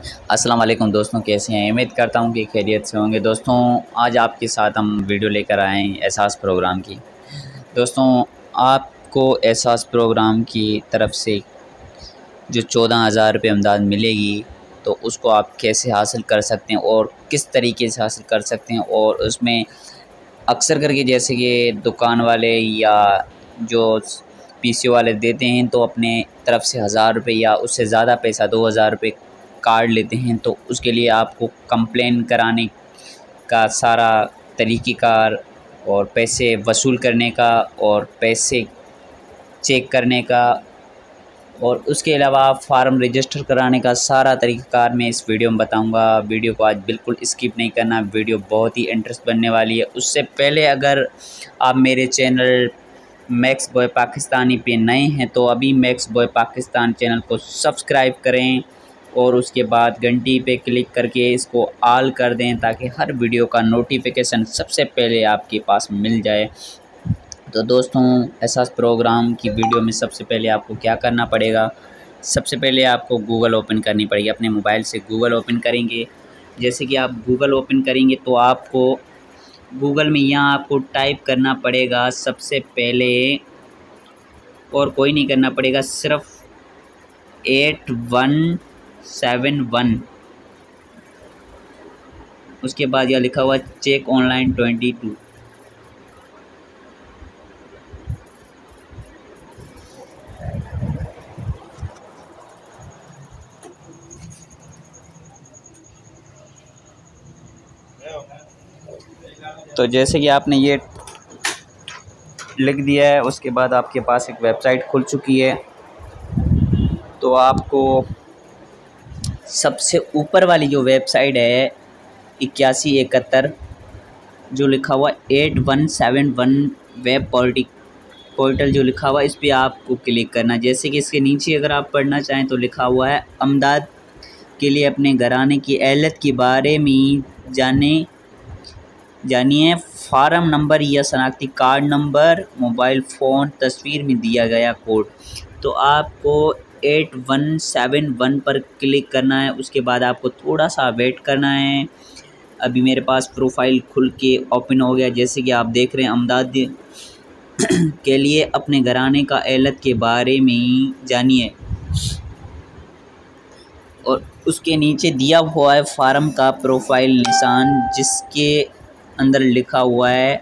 अस्सलाम वालेकुम दोस्तों, कैसे हैं? उम्मीद करता हूँ कि खैरियत से होंगे। दोस्तों, आज आपके साथ हम वीडियो लेकर आए हैं एहसास प्रोग्राम की। दोस्तों, आपको एहसास प्रोग्राम की तरफ से जो 14,000 रुपये इमदाद मिलेगी, तो उसको आप कैसे हासिल कर सकते हैं और किस तरीके से हासिल कर सकते हैं। और उसमें अक्सर करके जैसे कि दुकान वाले या जो पीसीओ वाले देते हैं, तो अपने तरफ से 1,000 रुपये या उससे ज़्यादा पैसा 2,000 रुपये काट लेते हैं। तो उसके लिए आपको कंप्लेन कराने का सारा तरीक़ेकार और पैसे वसूल करने का और पैसे चेक करने का और उसके अलावा फ़ार्म रजिस्टर कराने का सारा तरीक़ाकार मैं इस वीडियो में बताऊंगा। वीडियो को आज बिल्कुल स्किप नहीं करना, वीडियो बहुत ही इंटरेस्ट बनने वाली है। उससे पहले अगर आप मेरे चैनल मैक्स बॉय पाकिस्तानी पे नए हैं तो अभी मैक्स बॉय पाकिस्तान चैनल को सब्सक्राइब करें और उसके बाद घंटी पे क्लिक करके इसको ऑल कर दें ताकि हर वीडियो का नोटिफिकेशन सबसे पहले आपके पास मिल जाए। तो दोस्तों, एहसास प्रोग्राम की वीडियो में सबसे पहले आपको क्या करना पड़ेगा, सबसे पहले आपको गूगल ओपन करनी पड़ेगी। अपने मोबाइल से गूगल ओपन करेंगे। जैसे कि आप गूगल ओपन करेंगे तो आपको गूगल में यहाँ आपको टाइप करना पड़ेगा सबसे पहले, और कोई नहीं करना पड़ेगा, सिर्फ 8171। उसके बाद यह लिखा हुआ चेक ऑनलाइन 22। तो जैसे कि आपने ये लिख दिया है, उसके बाद आपके पास एक वेबसाइट खुल चुकी है। तो आपको सबसे ऊपर वाली जो वेबसाइट है 8171 जो लिखा हुआ 8171 वेब पोर्टल जो लिखा हुआ, इस पर आपको क्लिक करना। जैसे कि इसके नीचे अगर आप पढ़ना चाहें तो लिखा हुआ है अमदाद के लिए अपने घराने की एहलियत के बारे में जानिए, फार्म नंबर या शनाख्ती कार्ड नंबर, मोबाइल फ़ोन, तस्वीर में दिया गया कोड। तो आपको 8171 पर क्लिक करना है। उसके बाद आपको थोड़ा सा वेट करना है। अभी मेरे पास प्रोफाइल खुल के ओपन हो गया। जैसे कि आप देख रहे हैं अमदाद के लिए अपने घराने का एहलियत के बारे में जानिए, और उसके नीचे दिया हुआ है फार्म का प्रोफाइल निशान जिसके अंदर लिखा हुआ है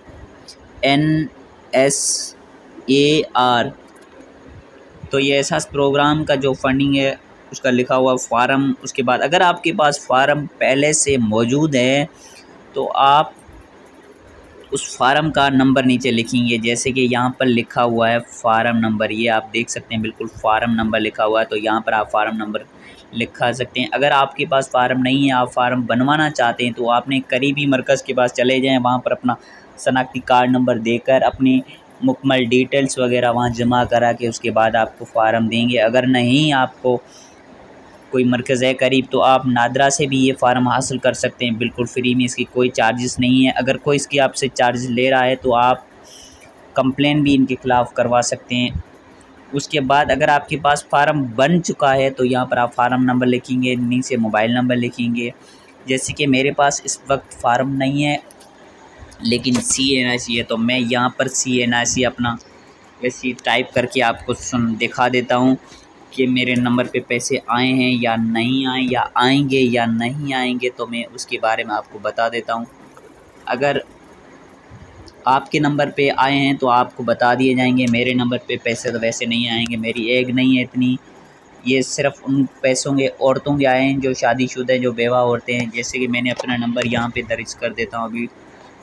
NSAR। तो ये एहसास प्रोग्राम का जो फंडिंग है उसका लिखा हुआ फार्म। उसके बाद अगर आपके पास फार्म पहले से मौजूद है तो आप उस फार्म का नंबर नीचे लिखेंगे। जैसे कि यहाँ पर लिखा हुआ है फार्म नंबर, ये आप देख सकते हैं, बिल्कुल फार्म नंबर लिखा हुआ है। तो यहाँ पर आप फार्म नंबर लिखा सकते हैं। अगर आपके पास फार्म नहीं है, आप फार्म बनवाना चाहते हैं, तो आपने करीबी मरकज़ के पास चले जाएं, वहाँ पर अपना शनाख्ती कार्ड नंबर देकर अपनी मुकम्मल डिटेल्स वगैरह वहाँ जमा करा के उसके बाद आपको फ़ार्म देंगे। अगर नहीं आपको कोई मरकज़ है करीब, तो आप नादरा से भी ये फ़ार्म हासिल कर सकते हैं बिल्कुल फ्री में, इसकी कोई चार्जेस नहीं है। अगर कोई इसकी आपसे चार्ज ले रहा है तो आप कंप्लेन भी इनके ख़िलाफ़ करवा सकते हैं। उसके बाद अगर आपके पास फ़ार्म बन चुका है तो यहाँ पर आप फ़ार्म नंबर लिखेंगे, नीचे मोबाइल नंबर लिखेंगे। जैसे कि मेरे पास इस वक्त फ़ार्म नहीं है लेकिन CNIC है, तो मैं यहाँ पर CNIC अपना वैसे टाइप करके आपको दिखा देता हूँ कि मेरे नंबर पे पैसे आए हैं या नहीं आए, या आएंगे या नहीं आएंगे। तो मैं उसके बारे में आपको बता देता हूँ। अगर आपके नंबर पे आए हैं तो आपको बता दिए जाएंगे। मेरे नंबर पे पैसे तो वैसे नहीं आएंगे, मेरी एज नहीं है इतनी। ये सिर्फ उन पैसों के औरतों के आए हैं जो शादीशुदा हैं, जो बेवा औरतें हैं। जैसे कि मैंने अपना नंबर यहाँ पे दर्ज कर देता हूँ। अभी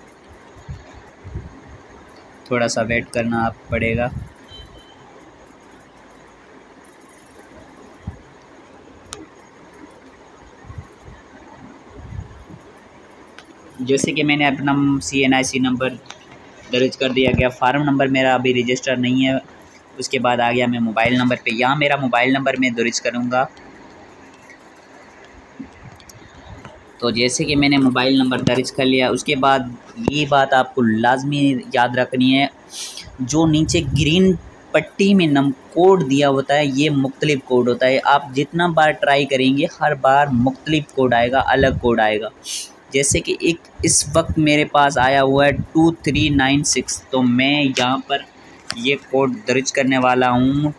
थोड़ा सा वेट करना आप पड़ेगा। जैसे कि मैंने अपना CNIC नंबर दर्ज कर दिया गया। फार्म नंबर मेरा अभी रजिस्टर नहीं है। उसके बाद आ गया मैं मोबाइल नंबर पे। यहाँ मेरा मोबाइल नंबर मैं दर्ज करूँगा। तो जैसे कि मैंने मोबाइल नंबर दर्ज कर लिया, उसके बाद ये बात आपको लाजमी याद रखनी है, जो नीचे ग्रीन पट्टी में कोड दिया होता है, ये मुख्तलिफ कोड होता है। आप जितना बार ट्राई करेंगे हर बार मुख्तलिफ कोड आएगा, अलग कोड आएगा। जैसे कि एक इस वक्त मेरे पास आया हुआ है 2396, तो मैं यहाँ पर ये कोड दर्ज करने वाला हूँ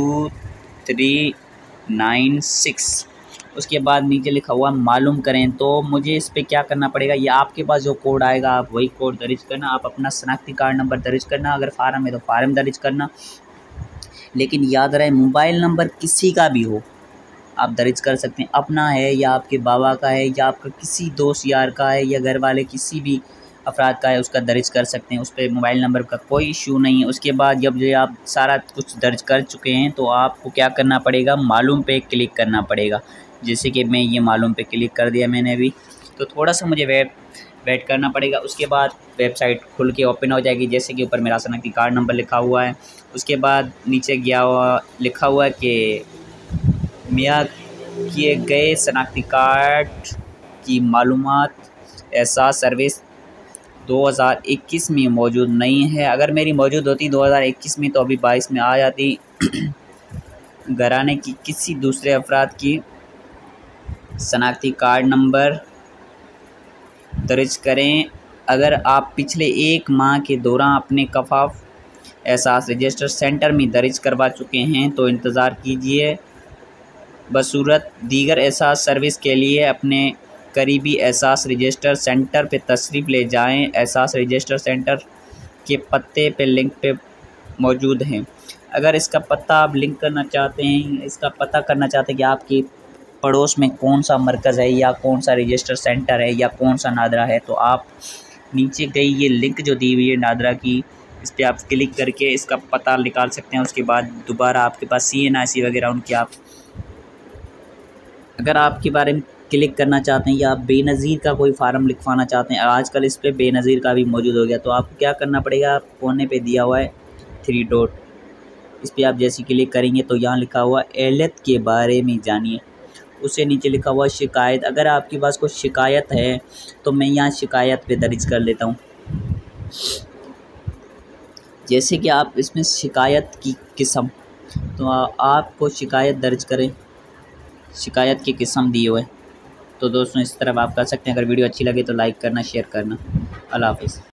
2396। उसके बाद नीचे लिखा हुआ मालूम करें, तो मुझे इस पर क्या करना पड़ेगा, ये आपके पास जो कोड आएगा आप वही कोड दर्ज करना। आप अपना शनाख्ती कार्ड नंबर दर्ज करना, अगर फार्म है तो फार्म दर्ज करना। लेकिन याद रहे मोबाइल नंबर किसी का भी हो आप दर्ज कर सकते हैं, अपना है या आपके बाबा का है या आपका किसी दोस्त यार का है या घर वाले किसी भी अफराद का है, उसका दर्ज कर सकते हैं। उस पर मोबाइल नंबर का कोई इशू नहीं है। उसके बाद जब ये आप सारा कुछ दर्ज कर चुके हैं तो आपको क्या करना पड़ेगा, मालूम पे क्लिक करना पड़ेगा। जैसे कि मैं ये मालूम पे क्लिक कर दिया मैंने अभी, तो थोड़ा सा मुझे वेट करना पड़ेगा। उसके बाद वेबसाइट खुल के ओपन हो जाएगी। जैसे कि ऊपर मेरा शनाख्ती कार्ड नंबर लिखा हुआ है, उसके बाद नीचे गया हुआ लिखा हुआ है कि मियाँ किए गए शनाख्ती कार्ड की मालूमात एहसास सर्विस 2021 में मौजूद नहीं है। अगर मेरी मौजूद होती 2021 में तो अभी 22 में आ जाती। घराने की किसी दूसरे अफराद की शनाख्ती कार्ड नंबर दर्ज करें। अगर आप पिछले 1 माह के दौरान अपने कफाफ एहसास रजिस्टर सेंटर में दर्ज करवा चुके हैं तो इंतज़ार कीजिए। बसूरत दीगर एहसास सर्विस के लिए अपने करीबी एहसास रजिस्टर सेंटर पे तशरीफ़ ले जाएं। एहसास रजिस्टर सेंटर के पत्ते पे लिंक पे मौजूद हैं। अगर इसका पता आप लिंक करना चाहते हैं, इसका पता करना चाहते हैं कि आपके पड़ोस में कौन सा मरकज़ है या कौन सा रजिस्टर सेंटर है या कौन सा नादरा है, तो आप नीचे गई ये लिंक जो दी हुई है नादरा की, इस पर आप क्लिक करके इसका पता निकाल सकते हैं। उसके बाद दोबारा आपके पास CNIC वगैरह उनकी आप अगर आपके बारे में क्लिक करना चाहते हैं या आप बेनज़ीर का कोई फार्म लिखवाना चाहते हैं, आजकल इस पर बेनज़ीर का भी मौजूद हो गया, तो आपको क्या करना पड़ेगा, कोने पे दिया हुआ है 3 डॉट, इस पर आप जैसे क्लिक करेंगे तो यहाँ लिखा हुआ एहलियत के बारे में जानिए। उससे नीचे लिखा हुआ शिकायत। अगर आपके पास कोई शिकायत है तो मैं यहाँ शिकायत पे दर्ज कर लेता हूँ। जैसे कि आप इसमें शिकायत की किस्म, तो आपको शिकायत दर्ज करें, शिकायत की किस्म दी हुए। तो दोस्तों इस तरह आप कर सकते हैं। अगर वीडियो अच्छी लगे तो लाइक करना, शेयर करना। अल्लाह हाफ़िज़।